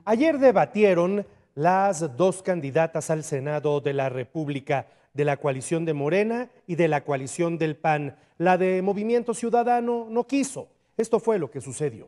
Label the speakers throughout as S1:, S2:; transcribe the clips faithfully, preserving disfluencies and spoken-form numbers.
S1: Ayer debatieron las dos candidatas al Senado de la República, de la coalición de Morena y de la coalición del P A N. La de Movimiento Ciudadano no quiso. Esto fue lo que sucedió.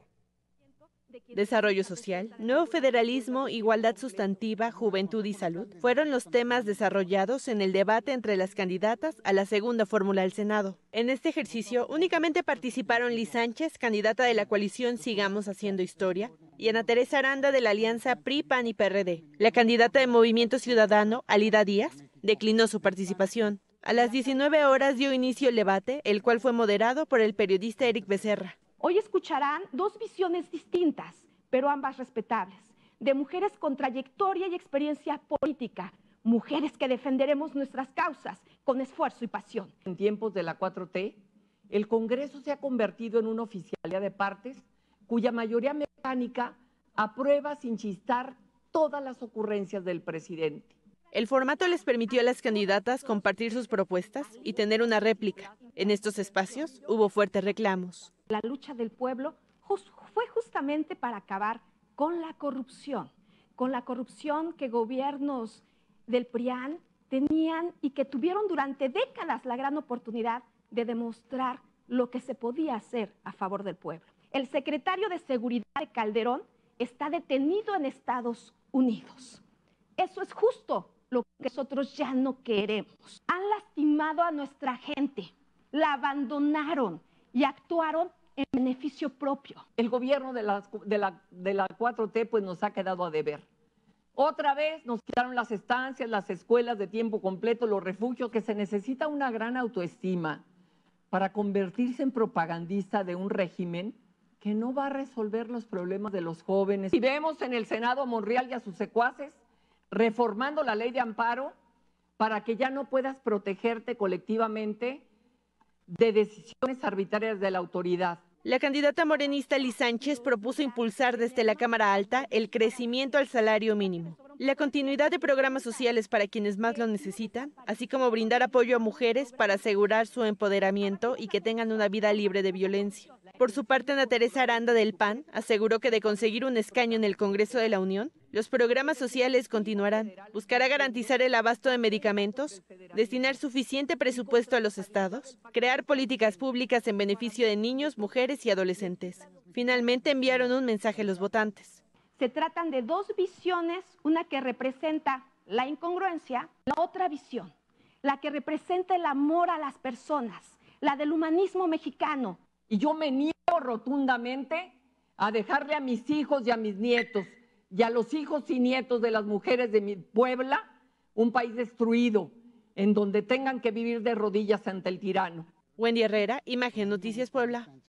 S2: Desarrollo social, nuevo federalismo, igualdad sustantiva, juventud y salud fueron los temas desarrollados en el debate entre las candidatas a la segunda fórmula del Senado. En este ejercicio únicamente participaron Liz Sánchez, candidata de la coalición Sigamos Haciendo Historia, y Ana Teresa Aranda de la alianza P R I, P A N y P R D. La candidata de Movimiento Ciudadano, Alida Díaz, declinó su participación. A las diecinueve horas dio inicio el debate, el cual fue moderado por el periodista Eric Becerra.
S3: Hoy escucharán dos visiones distintas, pero ambas respetables, de mujeres con trayectoria y experiencia política, mujeres que defenderemos nuestras causas con esfuerzo y pasión.
S4: En tiempos de la cuatro T, el Congreso se ha convertido en una oficialía de partes cuya mayoría mecánica aprueba sin chistar todas las ocurrencias del presidente.
S2: El formato les permitió a las candidatas compartir sus propuestas y tener una réplica. En estos espacios hubo fuertes reclamos.
S3: La lucha del pueblo fue justamente para acabar con la corrupción, con la corrupción que gobiernos del P R I A N tenían y que tuvieron durante décadas la gran oportunidad de demostrar lo que se podía hacer a favor del pueblo. El secretario de Seguridad de Calderón está detenido en Estados Unidos. Eso es justo lo que nosotros ya no queremos. Han lastimado a nuestra gente, la abandonaron y actuaron en beneficio propio.
S4: El gobierno de la, de, la, de la cuatro T pues nos ha quedado a deber. Otra vez nos quitaron las estancias, las escuelas de tiempo completo, los refugios, que se necesita una gran autoestima para convertirse en propagandista de un régimen que no va a resolver los problemas de los jóvenes. Y vemos en el Senado a Monreal y a sus secuaces reformando la ley de amparo para que ya no puedas protegerte colectivamente de decisiones arbitrarias de la autoridad.
S2: La candidata morenista Liz Sánchez propuso impulsar desde la Cámara Alta el crecimiento al salario mínimo, la continuidad de programas sociales para quienes más lo necesitan, así como brindar apoyo a mujeres para asegurar su empoderamiento y que tengan una vida libre de violencia. Por su parte, Ana Teresa Aranda del P A N aseguró que de conseguir un escaño en el Congreso de la Unión, los programas sociales continuarán. Buscará garantizar el abasto de medicamentos, destinar suficiente presupuesto a los estados, crear políticas públicas en beneficio de niños, mujeres y adolescentes. Finalmente enviaron un mensaje a los votantes.
S3: Se tratan de dos visiones, una que representa la incongruencia, la otra visión, la que representa el amor a las personas, la del humanismo mexicano.
S4: Y yo me niego rotundamente a dejarle a mis hijos y a mis nietos y a los hijos y nietos de las mujeres de mi Puebla un país destruido, en donde tengan que vivir de rodillas ante el tirano.
S2: Wendy Herrera, Imagen Noticias Puebla.